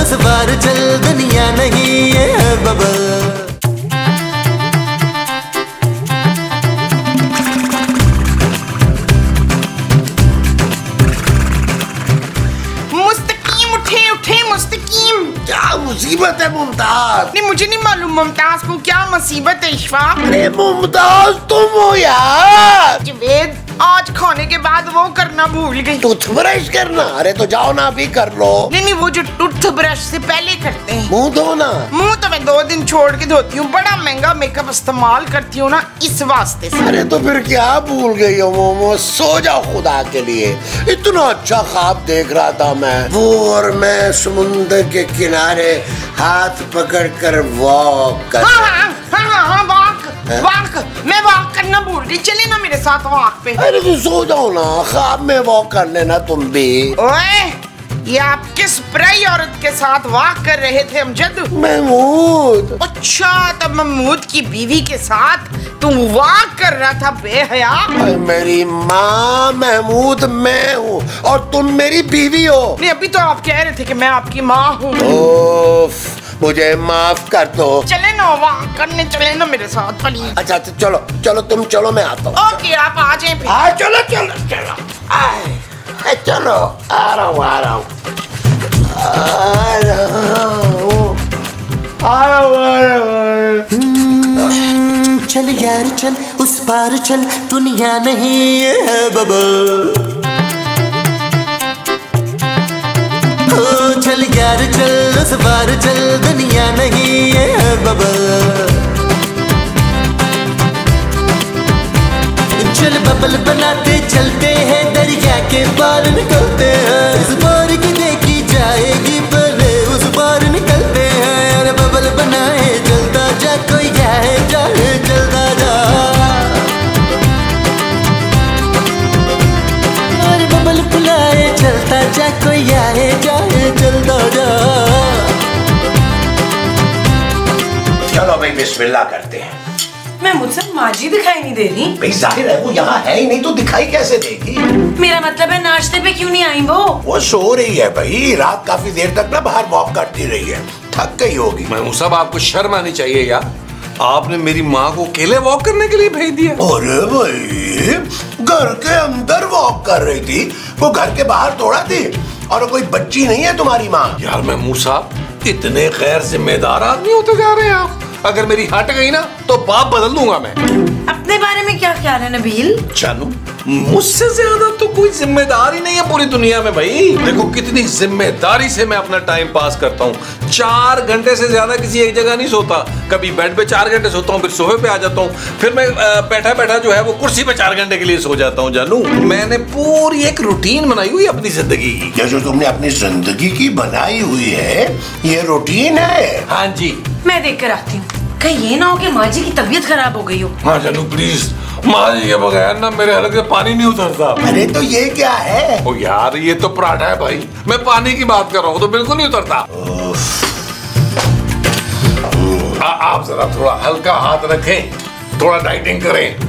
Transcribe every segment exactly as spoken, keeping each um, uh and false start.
उस बार चल, दुनिया नहीं है बबल। मुसीबत है मुमताज? नहीं मुझे नहीं मालूम मुमताज को क्या मुसीबत है इशफाक। अरे मुमताज तुम हो यार। जवेद आज खाने के बाद वो करना भूल गई, टूथब्रश करना। अरे तो जाओ ना अभी कर लो। नहीं नहीं वो जो टूथब्रश से पहले करते हैं। मुंह धोना? मुंह तो मैं दो दिन छोड़ के धोती हूँ, बड़ा महंगा मेकअप इस्तेमाल करती हूँ ना इस वास्ते से। अरे तो फिर क्या भूल गई हो मोमो? सो जाओ खुदा के लिए, इतना अच्छा ख्वाब देख रहा था मैं, वो और मैं समुद्र के किनारे हाथ पकड़ कर वॉक कर। हाँ हाँ हाँ हाँ वॉक वॉक, मैं वॉक करना भूल गई, चले ना मेरे साथ वॉक पे। अरे तो सो जाओ ना, ख्वाब में वॉक कर लेना तुम भी। ओए ये आप किस पराई औरत के साथ वॉक कर रहे थे अमजद? महमूद। अच्छा तब महमूद की बीवी के साथ तुम वॉक कर रहा था बेहया? मेरी माँ महमूद मैं हूँ और तुम मेरी बीवी हो। नहीं अभी तो आप कह रहे थे कि मैं आपकी माँ हूँ। मुझे माफ कर दो। चले ना वॉक करने, चले ना मेरे साथ प्लीज। अच्छा अच्छा चलो चलो तुम चलो, मैं आता हूँ। ओके आप आ जाए फिर। हाँ चलो चलो चलो आए, चलो आ रहा हूँ आ रहा हूँ आ रहा हूँ आ रहा हूँ। चल यार चल उस पार चल, दुनिया नहीं है बबल। ओ चल यार चल उस पार चल, दुनिया नहीं है बबल। चल बबल बनाते चलते हैं, दरिया के पार निकलते हैं। इस बार की देखी जाएगी पहले उस पार निकलते हैं। अरे बबल बनाए चलता जा, कोई जाए जाए चलता जा। अरे बबल बुलाए चलता जा, कोई आए जाए चलता जा। चलो भाई बिस्मिल्लाह करते हैं। मैं मुझसे माजी दिखाई नहीं दे रही। भाई जाहिर है वो यहाँ है ही नहीं तो दिखाई कैसे देगी? मेरा मतलब है नाश्ते पे क्यों नहीं आई वो? वो सो रही है भाई, रात काफी देर तक ना बाहर वॉक करती रही है, थक गई होगी। महमूद साहब आपको शर्म आनी चाहिए यार, आपने मेरी माँ को अकेले वॉक करने के लिए भेज दिया। अरे भाई घर के अंदर वॉक कर रही थी, वो घर के बाहर थोड़ा थी, और कोई बच्ची नहीं है तुम्हारी माँ। यार महमूद साहब इतने गैर जिम्मेदार आदमी होते जा रहे हैं आप। अगर मेरी हट गई ना तो बाप बदल दूंगा मैं। अपने बारे में क्या ख्याल है नबील? जानू मुझसे ज्यादा तो कोई जिम्मेदार ही नहीं है पूरी दुनिया में भाई। देखो कितनी जिम्मेदारी से मैं अपना टाइम पास करता हूँ। चार घंटे से ज्यादा किसी एक जगह नहीं सोता। कभी बेड पे चार घंटे सोता हूँ, फिर सोफे पे आ जाता हूँ, फिर मैं बैठा बैठा जो है वो कुर्सी पे चार घंटे के लिए सो जाता हूँ। जानू मैंने पूरी एक रूटीन बनाई हुई अपनी जिंदगी की। ये जो तुमने अपनी जिंदगी की बनाई हुई है ये रूटीन है? हाँ जी। मैं देख कर आती हूँ, कहीं ये ना हो कि माँ जी की तबीयत खराब हो गई हो। हाँ जानू प्लीज, माँ जी के बगैर ना मेरे हलक से पानी नहीं उतरता। अरे तो ये क्या है? ओ यार ये तो पराठा है भाई, मैं पानी की बात कर रहा हूँ तो बिल्कुल नहीं उतरता। आ, आप जरा थोड़ा हल्का हाथ रखें, थोड़ा डाइटिंग करें।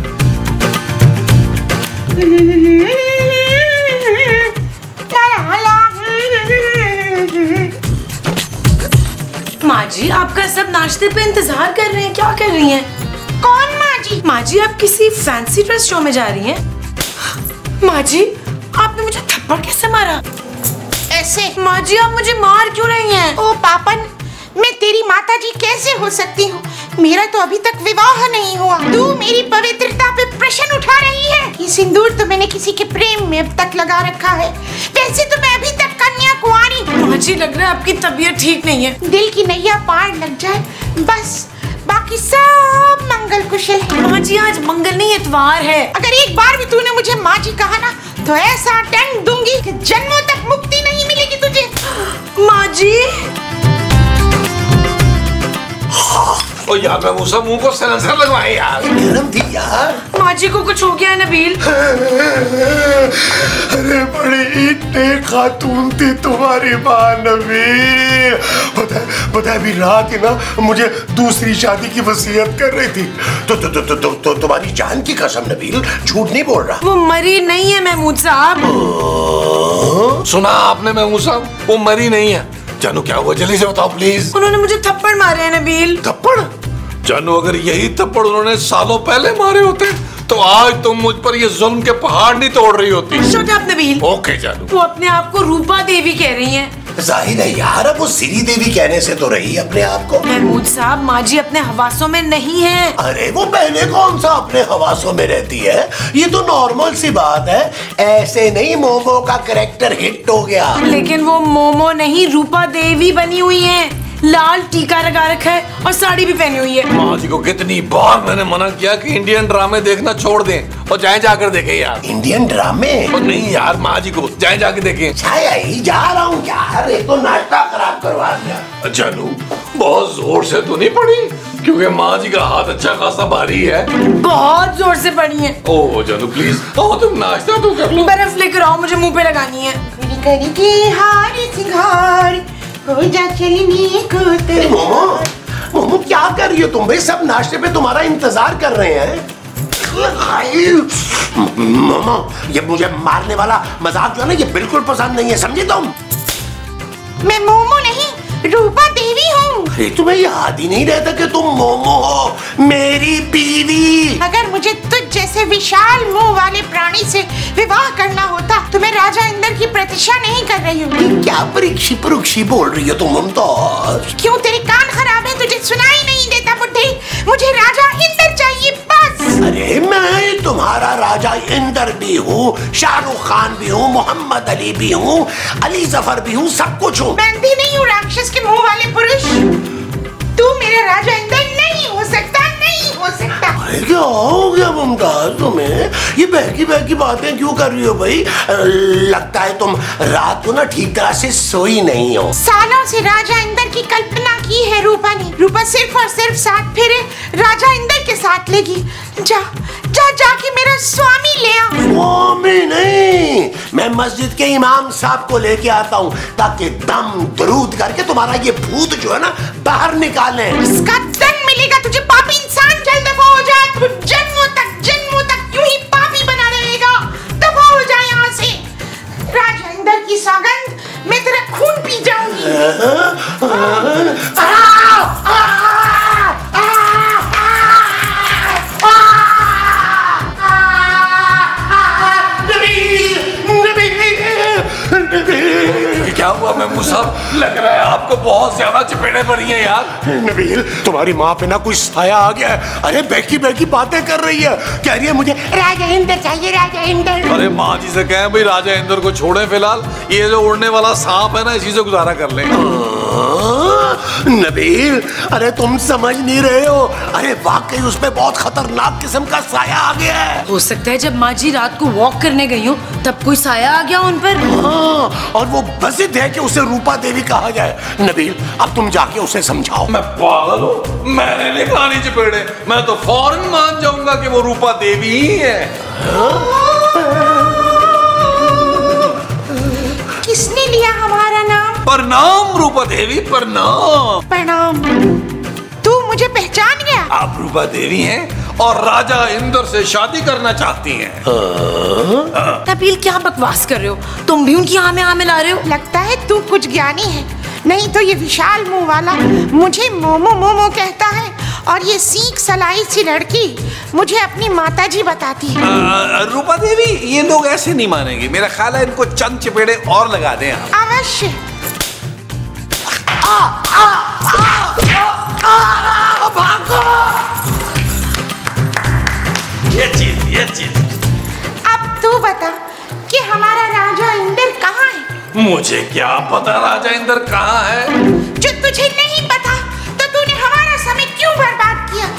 माँ जी आपका सब नाश्ते पे इंतजार कर रहे हैं, क्या कर रही हैं? कौन माँ जी? माँ जी आप किसी फैंसी ड्रेस शो में जा रही हैं? माँ जी आपने मुझे थप्पड़ कैसे मारा? ऐसे? माँ जी आप मुझे मार क्यों रही हैं? ओ पापन, मैं तेरी माता जी कैसे हो सकती हूँ? मेरा तो अभी तक विवाह नहीं हुआ। तू मेरी पवित्रता पे प्रश्न उठा रही है? ये सिंदूर तो मैंने किसी के प्रेम में अब तक लगा रखा है। वैसे तो मैं अभी तक कन्या कुंवारी हूँ। माँ जी लग रहा है आपकी तबीयत ठीक नहीं है। दिल की नैया पार लग जाए बस, बाकी सब मंगल कुशल है। माँ जी आज मंगल नहीं इतवार है। अगर एक बार भी तूने मुझे माँ जी कहा ना तो ऐसा दंड दूंगी कि जन्मों तक मुक्ति नहीं मिलेगी तुझे। माँ जी ओ यार मैं मुझसे मुंह को सेंसर लगवाए यार। गरम थी यार। माँ जी को कुछ हो गया है नबील? अरे बड़ी इतने खातून थी तुम्हारी माँ नबील। पता है पता है अभी रात ही ना मुझे दूसरी शादी की वसीयत कर रही थी। तो तो तो, तो, तो, तो तुम्हारी जान की कसम नबील, झूठ नहीं बोल रहा। वो मरी नहीं है महमूद साहब। सुना आपने महमूद साहब, वो मरी नहीं है, जानू क्या हुआ, जल्दी से बताओ प्लीज। उन्होंने मुझे थप्पड़ मारे हैं नबील। थप्पड़? जानू अगर यही थप्पड़ उन्होंने सालों पहले मारे होते तो आज तुम मुझ पर ये जुल्म के पहाड़ नहीं तोड़ रही होती। Shut up Nabeel. ओके जानू। वो अपने आप को रूपा देवी कह रही हैं। जाहिर है यार, अब वो श्री देवी कहने से तो रही अपने आप को। महमूद साहब, माँ जी अपने हवासों में नहीं है। अरे वो पहले कौन सा अपने हवासों में रहती है, ये तो नॉर्मल सी बात है। ऐसे नहीं मोमो का कैरेक्टर हिट हो गया। लेकिन वो मोमो नहीं, रूपा देवी बनी हुई है। लाल टीका लगा रखा है और साड़ी भी पहनी हुई है। माँ जी को कितनी बार मैंने मना किया कि इंडियन ड्रामे देखना छोड़ दें और जाए जाकर देखें यार। इंडियन ड्रामे? और नहीं यार, माँ जी को जाए जाके देखें। ही जा रहा हूँ यार, एक तो नाश्ता खराब करवा दिया। जानू बहुत जोर से तो नहीं पड़ी, क्योंकि माँ जी का हाथ अच्छा खासा भारी है। बहुत जोर से पड़ी है। ओह जानू प्लीज, आओ तुम नाश्ता तो कर लो। बर्फ लेकर आओ, मुझे मुंह पे लगानी है। करके हार सिंगार हो जा चलने को तेरे। मोमो, मोमो क्या कर रही हो तुम भाई? सब नाश्ते पे तुम्हारा इंतजार कर रहे हैं। मोमो, ये मुझे मारने वाला मजाक जो है ना, ये बिल्कुल पसंद नहीं है, समझे तुम? मैं मोमो नहीं, रूपा देवी हूँ। अरे तुम्हें याद ही नहीं रहता कि तुम मोमो हो, मेरी बीवी। अगर मुझे तुझ जैसे विशाल मुंह वाले प्राणी से विवाह करना होता तो मैं राजा इंद्र की प्रतीक्षा नहीं कर रही हूँ। क्या परीक्षी परीक्षी बोल रही हो तुम मुमताज? क्यों, तेरे कान खराब है? तुझे सुनाई नहीं देता बुड्ढे? मुझे राजा इंद्र चाहिए बस। अरे मैं तुम्हारा राजा इंद्र भी हूँ, शाहरुख खान भी हूँ, मोहम्मद अली भी हूँ, अली जफर भी हूँ, सब कुछ हूँ। मैं अंधी नहीं हूँ राक्षस के मुंह वाले पुरुष। तू मेरा राजा इंद्र नहीं हो सकता, नहीं हो सकता। अरे क्या हो गया मुमताज तुम्हें? ये बहकी बहकी बातें क्यों कर रही हो भाई? लगता है तुम रात को ना ठीक तरह से सोई नहीं हो। सालों से राजा इंद्र की कल्पना की है रूपा ने। रूपा सिर्फ और सिर्फ सात फेरे राजा इंद्र के साथ लेगी। जा जा जाके मेरा स्वामी ले आ। स्वामी नहीं, मैं मस्जिद के इमाम साहब को लेके आता हूँ ताकि दम दरूद करके तुम्हारा ये भूत जो है ना बाहर निकाले। इसका दंड मिलेगा तुझे पापी इंसान। चल दफा हो जा, तू जन्मों तक जन्मों तक यूं ही पापी बना रहेगा। दफा हो जा यहाँ से। राजा इंद्र की सौगंध, मैं तेरा खून पी जाऊंगी। क्या हुआ महमूद साहब? लग रहा है आपको बहुत ज्यादा चपेड़े पड़ी हैं यार। नबील, तुम्हारी माँ पे ना कोई साया आ गया है। अरे बहकी बहकी बातें कर रही है, कह रही है मुझे राजा इंद्र चाहिए, राजा इंद्र। अरे माँ जी से कहें भाई राजा इंद्र को छोड़े फिलहाल, ये जो उड़ने वाला सांप है ना इसी से गुजारा कर लें। नबील, अरे तुम समझ नहीं रहे हो। अरे वाकई उसमें बहुत खतरनाक किस्म का साया आ गया है। हो सकता है जब माँ जी रात को वॉक करने गई हो तब कोई साया आ गया उन पर। हाँ, और वो बसित है कि उसे रूपा देवी कहा जाए। नबील, अब तुम जाके उसे समझाओ। मैं पागल हूँ? मैंने नहीं खानी चपेड़े, मैं तो फौरन मान जाऊंगा कि वो रूपा देवी ही है। किसने लिया हमारा नाम? प्रणाम रूपा देवी, प्रणाम। प्रणाम। तू मुझे पहचान गया? आप रूपा देवी हैं और राजा इंद्र से शादी करना चाहती हैं। नबील क्या बकवास कर रहे हो? तुम भी उनकी आमे आमे ला रहे हो। लगता है तू कुछ ज्ञानी है, नहीं तो ये विशाल मुंह वाला मुझे मोमो मोमो कहता है और ये सीख सलाई सी लड़की मुझे अपनी माताजी बताती है। आ, रूपा देवी, ये लोग ऐसे नहीं मानेंगे। मेरा ख्याल है इनको चंद चपेड़े और लगा दें आप। अवश्य। ये चीज ये चीज अब तू बता कि हमारा राजा इंद्र कहाँ है? मुझे क्या पता राजा इंद्र कहाँ है। जो तुझे नहीं पता तो तूने हमारा समय क्यों बर्बाद किया?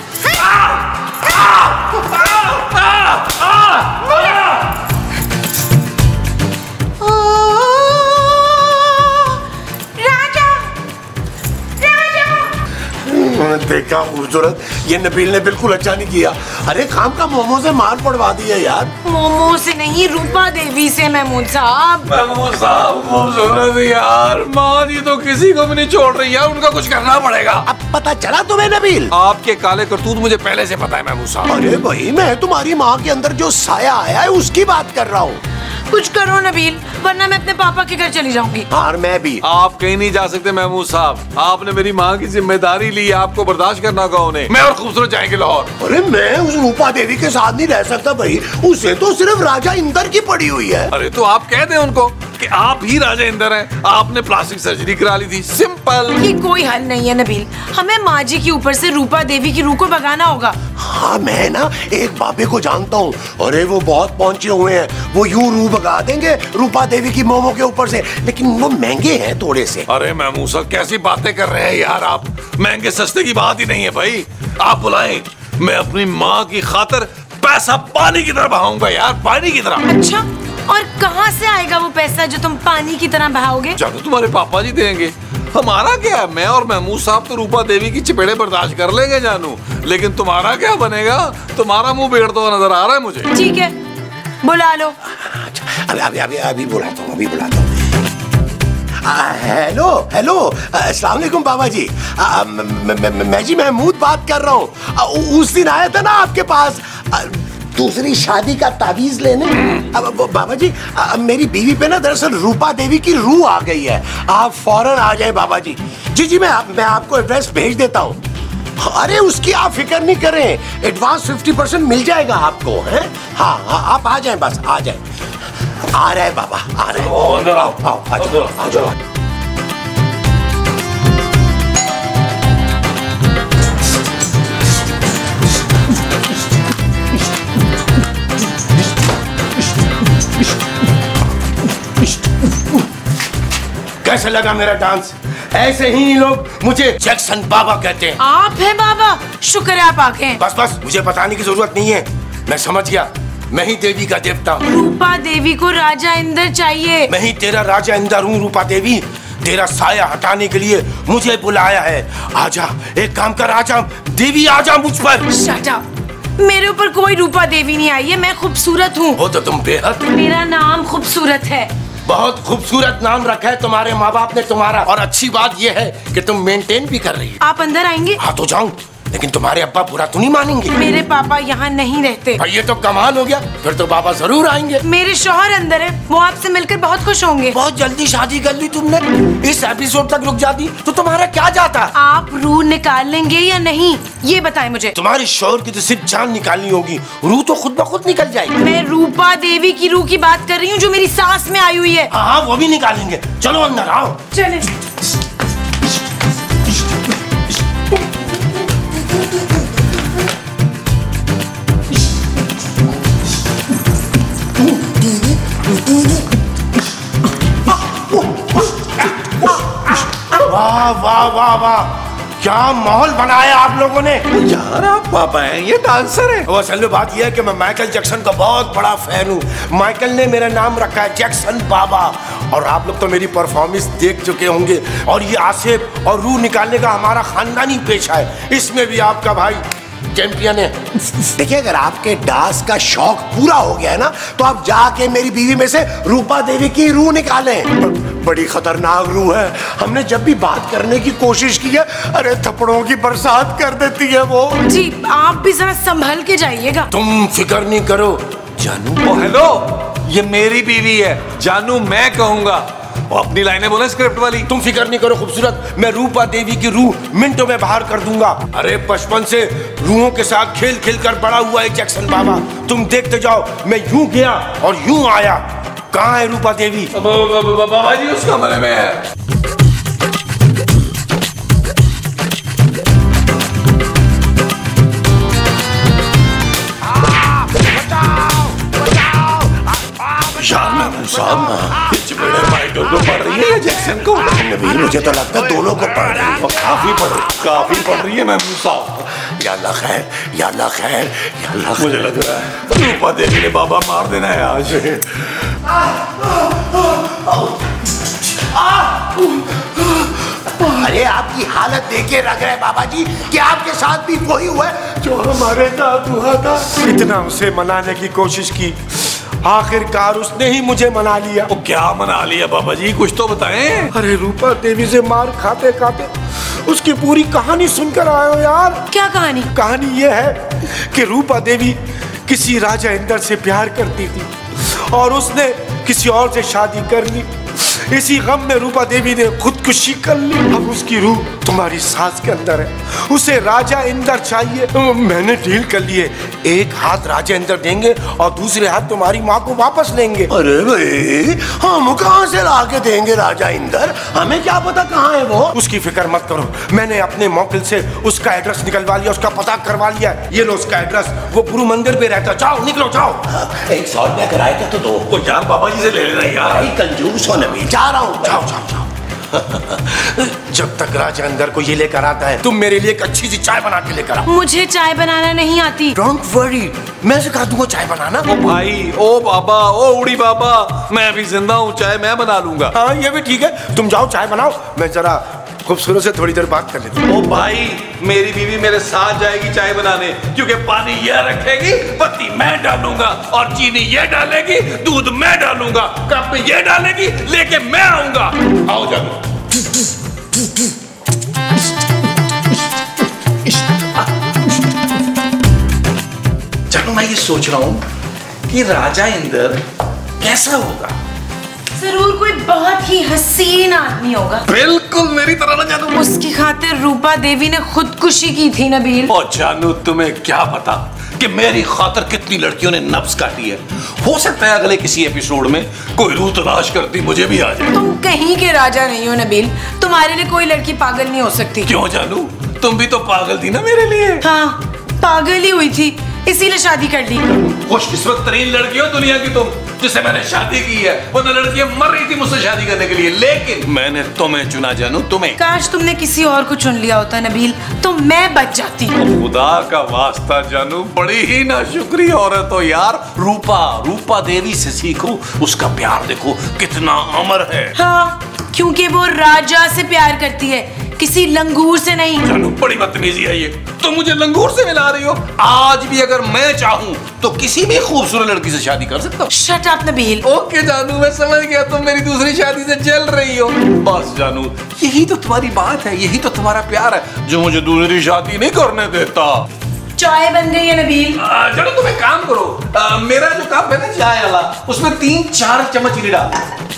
ओ, राजा, राजा। देखा खूबसूरत, ये नबील ने बिल्कुल अच्छा नहीं किया। अरे काम का मोमो से मार पड़वा दिया यार। मोमो से नहीं, रूपा देवी से महमूद साहब। महमूद साहब खूबसूरत यार, माँ जी तो किसी को भी नहीं छोड़ रही है, उनका कुछ करना पड़ेगा। अब पता चला तुम्हें नबील? आपके काले करतूत मुझे पहले से पता है महमूद साहब। अरे भाई मैं तुम्हारी माँ के अंदर जो साया आया है उसकी बात कर रहा हूँ। कुछ करो नबील, वरना मैं अपने पापा के घर चली जाऊंगी। और मैं भी। आप कहीं नहीं जा सकते महमूद साहब, आपने मेरी माँ की जिम्मेदारी ली है, आपको बर्दाश्त करना होगा उन्हें। मैं और खूबसूरत जाएंगे लाहौर। अरे मैं उस रूपा देवी के साथ नहीं रह सकता भाई, उसे तो सिर्फ राजा इंदर की पड़ी हुई है। अरे तो आप कह दें उनको कि आप ही राजा इंदर हैं, आपने प्लास्टिक सर्जरी करा ली थी, सिंपल। ये कोई हल नहीं है नबील, हमें माँ जी के ऊपर से रूपा देवी की रूह को भगाना होगा। हाँ मैं ना एक बाबे को जानता हूँ, अरे वो बहुत पहुंचे हुए हैं, वो यूं रूह भगा देंगे रूपा देवी की मोमो के ऊपर से, लेकिन वो महंगे हैं थोड़े से। अरे महमूद साहब कैसी बातें कर रहे हैं यार आप, महंगे सस्ते की बात ही नहीं है भाई। आप बुलाएं, मैं अपनी माँ की खातिर पैसा पानी की तरह बहाऊंगा यार, पानी की तरह। अच्छा, और कहाँ से आएगा वो पैसा जो तुम पानी की तरह बहाओगे? जानू तुम्हारे पापा जी देंगे, हमारा क्या, मैं और महमूद साहब तो रूपा देवी की चपेड़े बर्दाश्त कर लेंगे जानू, लेकिन तुम्हारा क्या बनेगा? तुम्हारा मुंह बिगड़ता हुआ नजर आ रहा है मुझे। ठीक है, बुला लो। अभी अभी अभी अभी बुलाता हूँ, अभी बुलाता हूँ। हेलो हेलो, अस्सलाम वालेकुम बाबा जी। आ, म, म, म, मैं जी महमूद बात कर रहा हूँ। उस दिन आया था ना आपके पास आ, दूसरी शादी का ताबीज लेने। अब बाबा जी आ, मेरी बीवी पे ना दरअसल रूपा देवी की रूह आ गई है, आप फौरन आ जाए बाबा जी। जी जी मैं मैं आपको एड्रेस भेज देता हूँ। अरे उसकी आप फिक्र नहीं करें, एडवांस फिफ्टी परसेंट मिल जाएगा आपको, है? हाँ हाँ आप आ जाएं, बस आ जाएं। आ रहे बाबा, आ रहे। अंदर आओ, आओ, आ जाओ, आ जाओ। कैसे लगा मेरा डांस? ऐसे ही लोग मुझे जैक्सन बाबा कहते हैं। आप हैं बाबा, शुक्र है आप आ गए। बस बस मुझे बताने की जरूरत नहीं है, मैं समझ गया, मैं ही देवी का देवता हूँ। रूपा देवी को राजा इंदर चाहिए। मैं ही तेरा राजा इंदर हूँ रूपा देवी, तेरा साया हटाने के लिए मुझे बुलाया है। आजा, एक काम कर, आजा देवी, आजा मुझ पर। शट अप, मेरे ऊपर कोई रूपा देवी नहीं आई है, मैं खूबसूरत हूँ। वो तो तुम बेहद। मेरा नाम खूबसूरत है। बहुत खूबसूरत नाम रखा है तुम्हारे माँ बाप ने तुम्हारा, और अच्छी बात यह है कि तुम मेंटेन भी कर रही हो। आप अंदर आएंगे? हाँ तो जाऊं, लेकिन तुम्हारे अब्बा बुरा तो नहीं मानेंगे? मेरे पापा यहाँ नहीं रहते। भाई ये तो कमाल हो गया, फिर तो बाबा जरूर आएंगे। मेरे शौहर अंदर है, वो आपसे मिलकर बहुत खुश होंगे। बहुत जल्दी शादी कर ली तुमने, इस एपिसोड तक रुक जाती तो तुम्हारा क्या जाता? आप रूह निकाल लेंगे या नहीं, ये बताएं मुझे। तुम्हारे शौहर की तो सिर्फ जान निकालनी होगी, रूह तो खुद ब खुद निकल जाएगी। मैं रूपा देवी की रूह की बात कर रही हूँ जो मेरी सास में आई हुई है। हाँ हाँ वो भी निकालेंगे, चलो अंदर आओ। चले। वाह वाह वाह वाह, क्या माहौल बनाया आप लोगों ने। यार आप पापा हैं, ये डांसर है। वो असल में बात यह है कि मैं माइकल जैक्सन का बहुत बड़ा फैन हूँ। माइकल ने मेरा नाम रखा है जैक्सन बाबा, और आप लोग तो मेरी परफॉर्मेंस देख चुके होंगे। और ये आसिफ और रूह निकालने का हमारा खानदानी पेशा है, इसमें भी आपका भाई चैंपियन है। देखिए अगर आपके डांस का शौक पूरा हो गया है ना, तो आप जाके मेरी बीवी में से रूपा देवी की रूह निकालें। बड़ी खतरनाक रूह है, हमने जब भी बात करने की कोशिश की है, अरे थप्पड़ों की बरसात कर देती है वो। जी आप भी जरा संभल के जाइएगा। तुम फिक्र नहीं करो जानू। ओ हेलो, ये मेरी बीवी है, जानू मैं कहूंगा। और अपनी लाइनें बोले स्क्रिप्ट वाली। तुम फिक्र नहीं करो खूबसूरत, मैं रूपा देवी की रूह मिनटों में बाहर कर दूंगा। अरे बचपन से रूहों के साथ खेल खेल कर बड़ा हुआ है जैक्सन बाबा, तुम देखते जाओ, मैं यूं गया और यूं आया। कहाँ है रूपा देवी? बाबा जी उस कमरे में है। यार मैं साहब चपेड़े माइकल को पड़ रही है या जैक्सन को? नबील मुझे तो लगता है दोनों को पड़ रही है। काफी पड़ रही काफी पड़ रही है महमूद साहब। या अल्लाह खैर, या अल्लाह खैर, या अल्लाह। मुझे लग रहा है रूपा देवी ने बाबा मार देना है आज। अरे आपकी हालत देखे रख रहे बाबा जी कि आपके साथ भी वही हुआ है जो हमारे साथ हुआ था। इतना उसे मनाने की कोशिश की, आखिरकार उसने ही मुझे मना लिया। वो क्या मना लिया बाबा जी, कुछ तो बताएं। अरे रूपा देवी से मार खाते खाते उसकी पूरी कहानी सुनकर आए हो यार। क्या कहानी? कहानी ये है कि रूपा देवी किसी राजा इंदर से प्यार करती थी और उसने किसी और से शादी कर ली। इसी गम में रूपा देवी ने खुदकुशी कर ली। अब उसकी रूह तुम्हारी सांस के अंदर है, उसे राजा इंदर चाहिए। मैंने डील कर ली है, एक हाथ राजा इंदर देंगे और दूसरे हाथ तुम्हारी माँ को वापस लेंगे। अरे भाई हम कहाँ से ला के देंगे राजा इंदर, हमें क्या पता कहाँ है वो। उसकी फिक्र मत करो, मैंने अपने मौकिल से उसका एड्रेस निकलवा लिया, उसका पता करवा लिया। ये लो उसका एड्रेस, वो गुरु मंदिर पे रहता। जाओ निकलो जाओ। एक सौ रुपया किराए का तो दो। वो यार बाबा जी से ले लेना यार। भाई कंजूस हो नबी, जा रहा हूँ। जाओ जाओ जाओ। जब तक राजा अंदर को ये लेकर आता है तुम मेरे लिए एक अच्छी सी चाय बना के लेकर आओ। मुझे चाय बनाना नहीं आती। डोंट वरी, मैं सिखा दूंगा चाय बनाना। ओ भाई, ओ बाबा, ओ उड़ी बाबा, मैं अभी जिंदा हूँ, चाय मैं बना लूंगा। हाँ ये भी ठीक है, तुम जाओ चाय बनाओ, मैं जरा खूबसूरत से थोड़ी देर बात कर लेता हूँ। ओ भाई, मेरी बीवी मेरे साथ जाएगी चाय बनाने, क्योंकि पानी ये रखेगी, पत्ती मैं डालूंगा, और चीनी ये डालेगी, दूध मैं डालूंगा, कप में ये डालेगी, लेके मैं आऊंगा। आओ जाओ। चलो मैं ये सोच रहा हूँ कि राजा इंदर कैसा होगा। जरूर कोई बहुत ही हसीन आदमी होगा। बिल्कुल मेरी तरह ना जानू। उसकी खातिर रूपा देवी ने खुदकुशी की थी नबील। और जानू तुम्हें क्या पता कि मेरी खातिर कितनी लड़कियों ने नब्ज काटी है। हो सकता है अगले किसी एपिसोड में कोई रूह तलाश करती मुझे भी आ जाए। तुम कहीं के राजा नहीं हो नबील, तुम्हारे लिए कोई लड़की पागल नहीं हो सकती। क्यों जानू, तुम भी तो पागल थी ना मेरे लिए। हाँ पागल ही हुई थी, इसीलिए शादी कर ली। खुशकिस्मत तरीन लड़की हो दुनिया की तुम, जिससे मैंने शादी की है। वरना लड़कियां मर रही थी मुझसे शादी करने के लिए, लेकिन मैंने तुम्हें चुना जानू, तुम्हें। काश तुमने किसी और को चुन लिया होता नबील, तो मैं बच जाती। खुदा का वास्ता जानू, बड़ी ही नाशुक्री औरत हो यार। रूपा रूपा देवी से सीखो, उसका प्यार देखो कितना अमर है। हाँ क्योंकि वो राजा से प्यार करती है, किसी लंगूर से नहीं। जानू बड़ी बदतमीजी है ये, तुम मुझे लंगूर से मिला रही हो। आज भी अगर मैं चाहूँ तो किसी भी खूबसूरत लड़की से शादी कर सकता हूँ। Shut up Nabeel. ओके जानू, मैं समझ गया तुम मेरी दूसरी शादी से जल रही हो। बस जानू, यही तो तुम्हारी बात है, यही तो तुम्हारा प्यार है जो मुझे दूसरी शादी नहीं करने देता। चाय बन गई है नबील। जानू तुम एक काम करो, आ, मेरा जो कप है ना चाय वाला, उसमें तीन चार चम्मच चीनी डाल।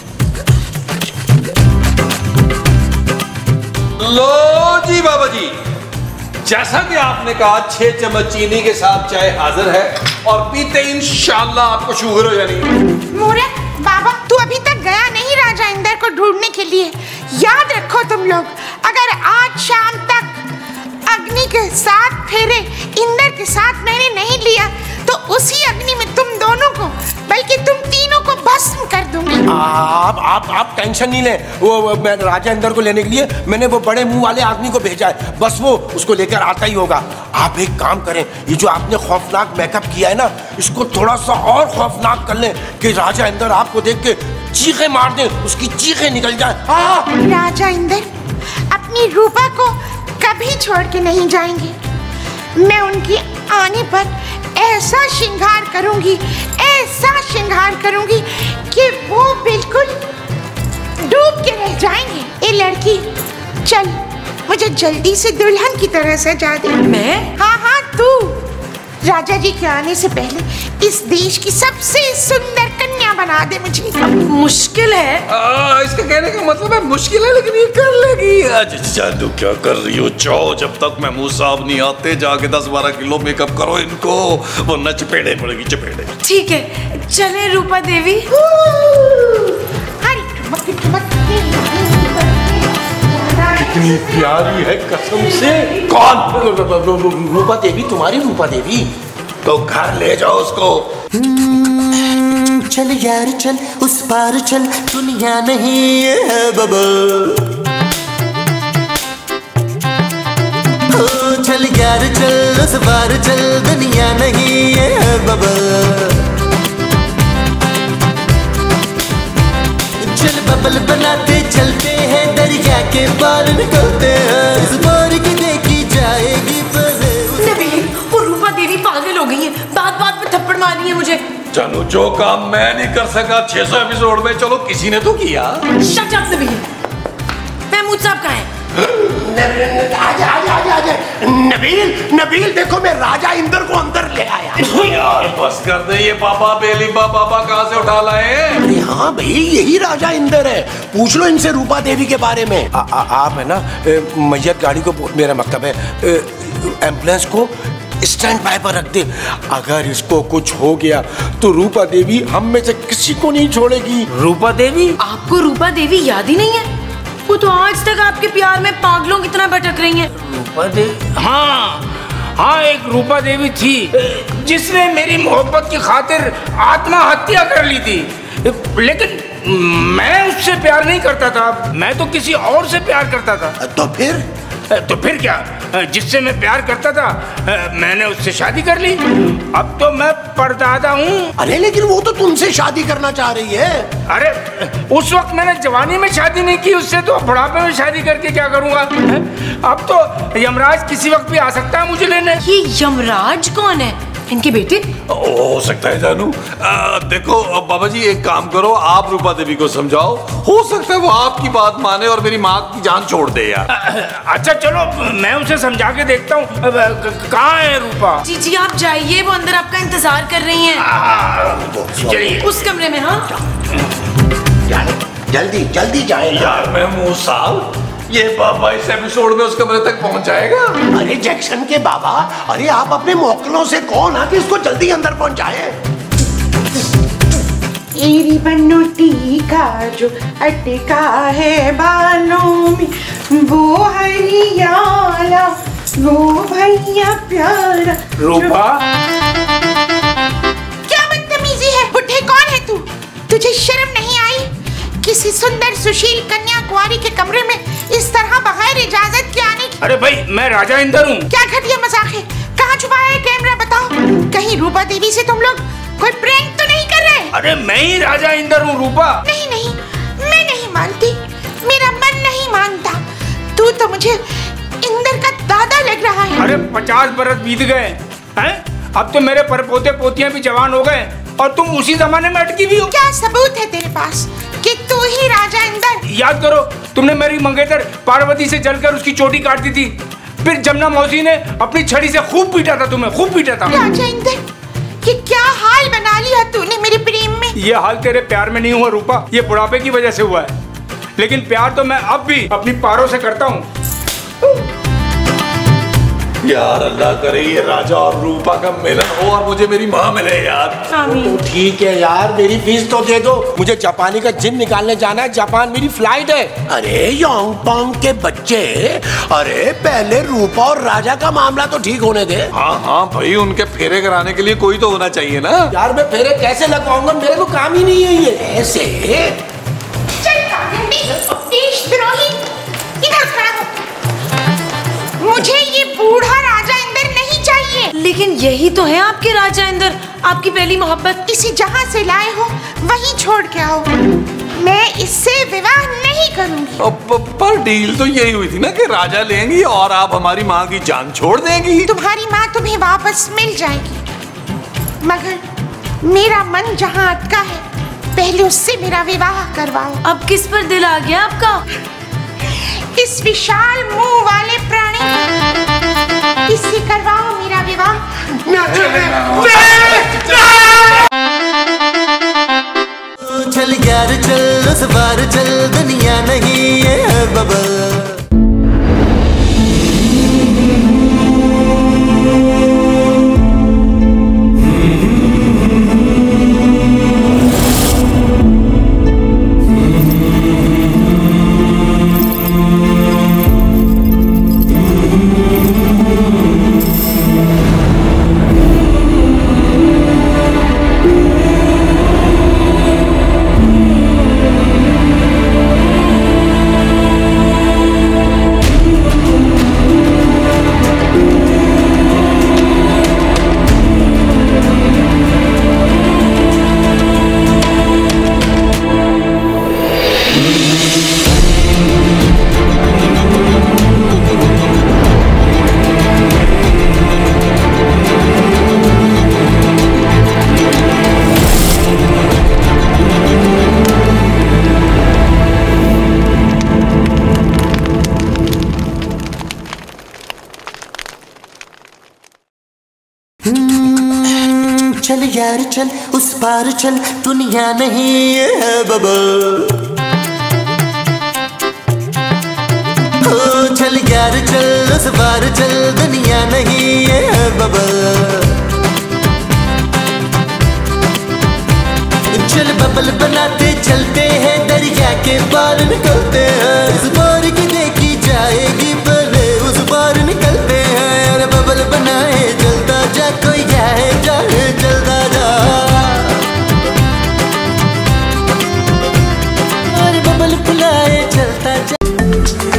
लो जी बाबा जी, जैसा कि आपने कहा छह चम्मच चीनी के साथ चाय हाजिर है, और पीते इंशाल्लाह आपको शुगर हो जानी। मूर्ख बाबा, तू अभी तक गया नहीं राजा इंदर को ढूंढने के लिए। याद रखो तुम लोग, अगर आज शाम तक अग्नि के साथ फेरे इंदर के साथ मैंने नहीं लिया तो उसी अग्नि में तुम दोनों को, बल्कि तुम तीनों को भस्म कर दूंगी। आप आप आप टेंशन नहीं ले, वो, वो मैं राजा इंदर को लेने के लिए मैंने वो बड़े मुंह वाले आदमी को भेजा है, बस वो उसको लेकर आता ही होगा। आप एक काम करें, ये जो आपने खौफनाक मेकअप किया है ना, इसको थोड़ा सा और खौफनाक कर लें कि राजा इंदर आपको देख के चीखें मार दे, उसकी चीखें निकल जाए। हाँ राजा इंदर अपनी रूपा को कभी छोड़ के नहीं जाएंगे। मैं उनके आने पर ऐसा श्रृंगार करूंगी, ऐसा श्रृंगार करूंगी कि वो बिल्कुल डूब के रह जाएंगे। ए लड़की, चल मुझे जल्दी से दुल्हन की तरह सजा दे। मैं? हाँ हाँ तू। राजा जी के आने से पहले इस देश की सबसे सुंदर कन्या बना दे मुझे। मुश्किल है। आ, इसका कहने का मतलब है मुश्किल है, लेकिन ये कर लेगी। आज जानू क्या कर रही हो, चाहो जब तक मैं मुंह साफ नहीं आते जाके दस बारह किलो मेकअप करो इनको, वरना चपेड़े पड़ेगी चपेड़े। ठीक है चले रूपा देवी। कितनी प्यारी है कसम से। कौन? रूपा देवी, तुम्हारी रूपा देवी? तो घर ले जाओ उसको। चल यार चल, उस पार चल, दुनिया नहीं है बबल। ओ चल यार चल, उस पार चल, दुनिया नहीं है बबल। चल बबल बनाते चलते हैं दरिया के बाल निकलते हैं। इस बार की देखी जाएगी पहले। नबील, वो रूपा देवी पागल हो गई है, बात बात में थप्पड़ मारी है मुझे। चलो, जो काम मैं नहीं कर सका छह सौ एपिसोड में, चलो किसी ने तो किया। Shut up Nabeel. महमूद साहब कहाँ हैं? आजा आजा आजा आजा। नबील नबील देखो, मैं राजा इंदर को अंदर ले आया। यार बस कर दे, ये बाबा बेलीबा बाबा कहाँ से उठा लाए? अरे हाँ भाई, यही राजा इंदर है। पूछ लो इनसे रूपा देवी के बारे में। आ, आ, आप है ना मैयत गाड़ी को, मेरा मतलब है एम्बुलेंस को स्टैंड बाय पर रख दे। अगर इसको कुछ हो गया तो रूपा देवी हम में से किसी को नहीं छोड़ेगी। रूपा देवी? आपको रूपा देवी याद ही नहीं है? वो तो आज तक आपके प्यार में पागलों की तरह भटक रही हैं। रूपा देवी? हाँ हाँ, एक रूपा देवी थी जिसने मेरी मोहब्बत की खातिर आत्महत्या कर ली थी। लेकिन मैं उससे प्यार नहीं करता था, मैं तो किसी और से प्यार करता था। तो फिर तो फिर क्या, जिससे मैं प्यार करता था मैंने उससे शादी कर ली। अब तो मैं परदादा हूँ। अरे लेकिन वो तो तुमसे शादी करना चाह रही है। अरे उस वक्त मैंने जवानी में शादी नहीं की उससे, तो बुढ़ापे में शादी करके क्या करूँगा? अब तो यमराज किसी वक्त भी आ सकता है मुझे लेने। ये यमराज कौन है? इनके बेटे? हो सकता है जानू। आ, देखो बाबा जी, एक काम करो, आप रूपा देवी को समझाओ, हो सकता है वो आपकी बात माने और मेरी माँ की जान छोड़ दे यार। अच्छा चलो, मैं उसे समझा के देखता हूँ। कहाँ है रूपा? जी जी आप जाइए, वो अंदर आपका इंतजार कर रही हैं। चलिए उस कमरे में। हाँ जल्दी जल्दी जाए यार महमूद साहब, ये बाबा इस एपिसोड में उस कमरे तक पहुंच जाएगा? अरे जैक्सन के बाबा, अरे आप अपने मोहक्कलों से कौन है कि इसको जल्दी अंदर पहुंचाए। तेरी बनोटी का जो अटका है बालों में, वो हरियाला, वो भैया प्यारा। रूपा? क्या बदतमीजी है? बुढ़े कौन है तू? तुझे शर्म नहीं आई किसी सुंदर सुशील कन्या कुंवारी के कमरे में इस तरह बगैर इजाजत के आने की? अरे भाई, मैं राजा इंदर हूँ। क्या घटिया मजाक है? कहाँ छुपाया है कैमरा? बताओ, कहीं रूपा देवी से तुम लोग कोई प्रैंक तो नहीं कर रहे? अरे मैं ही राजा इंदर हूँ रूपा। नहीं नहीं, मैं नहीं मानती, मेरा मन नहीं मानता। तू तो मुझे इंदर का दादा लग रहा है। अरे पचास बरस बीत गए हैं, अब तो मेरे परपोते पोतियां भी जवान हो गए और तुम उसी जमाने में अटकी हुई हो। क्या सबूत है तेरे पास कि तू ही राजा इंदर? याद करो, तुमने मेरी मंगेतर पार्वती से जलकर उसकी चोटी काट दी थी। फिर जमुना मौसी ने अपनी छड़ी से खूब पीटा था तुम्हें, खूब पीटा था। राजा इंदर, ये क्या हाल बना लिया तूने मेरे प्रेम में? ये हाल तेरे प्यार में नहीं हुआ रूपा, ये बुढ़ापे की वजह से हुआ है। लेकिन प्यार तो मैं अब भी अपनी पारों से करता हूँ। यार अल्लाह करे ये राजा और रूपा का मिलन हो और मुझे मेरी माँ मिले यार। तो ठीक है यार, मेरी फीस तो दे दो। मुझे जापानी का जिन निकालने जाना है, जापान मेरी फ्लाइट है। अरे योंग पोंग के बच्चे, अरे पहले रूपा और राजा का मामला तो ठीक होने दे। हाँ हाँ भाई, उनके फेरे कराने के लिए कोई तो होना चाहिए ना यार। मैं फेरे कैसे लगवाऊंगा, मेरे को काम ही नहीं है ये। ऐसे चल पागंडी, देशद्रोही, इधर खड़ा हो। मुझे ये बूढ़ा राजा इंदर नहीं चाहिए। लेकिन यही तो है आपके राजा इंदर, आपकी पहली मोहब्बत। इसे जहाँ से लाए हो वहीं छोड़ के आओ। मैं इससे विवाह नहीं करूंगी। पर डील तो यही हुई थी ना कि राजा लेंगी और आप हमारी माँ की जान छोड़ देंगी। तुम्हारी माँ तुम्हें वापस मिल जाएगी, मगर मेरा मन जहाँ अटका है पहले उससे मेरा विवाह करवाओ। अब किस पर दिल आ गया आपका? इस विशाल मुंह वाले प्राणी, इससे करवाओ मेरा विवाह। चल यार चल, उस बार चल, दुनिया नहीं है बबल। चल यार चल उस पार चल, दुनिया नहीं ये है बबल। ओ चल यार चल उस पार चल, दुनिया नहीं ये है बबल। चल बबल बनाते चलते हैं, दरिया के पार निकलते हैं। इस बार की देखी जाएगी पहले उस पार निकलते हैं। अरे बबल बनाए चलता जा, कोई जाए जाए चलता जा। अरे बबल बुलाए चलता जा।